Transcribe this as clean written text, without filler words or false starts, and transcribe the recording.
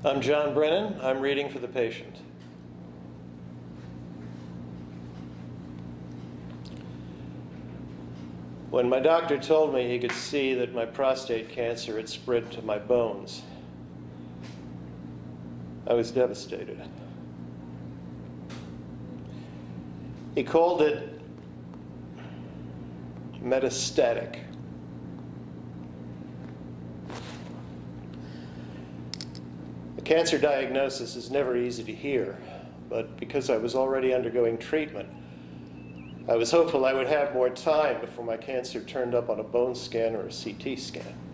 I'm John Brennan. I'm reading for the patient. When my doctor told me he could see that my prostate cancer had spread to my bones, I was devastated. He called it metastatic. The cancer diagnosis is never easy to hear, but because I was already undergoing treatment, I was hopeful I would have more time before my cancer turned up on a bone scan or a CT scan.